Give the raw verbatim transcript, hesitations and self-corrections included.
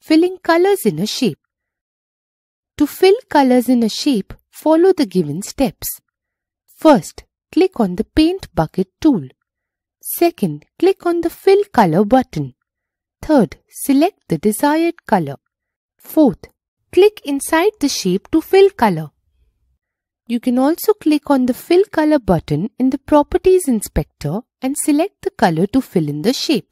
Filling colors in a shape. To fill colors in a shape, follow the given steps. First, click on the Paint Bucket tool. Second, click on the Fill Color button. Third, select the desired color. Fourth, click inside the shape to fill color. You can also click on the Fill Color button in the Properties Inspector and select the color to fill in the shape.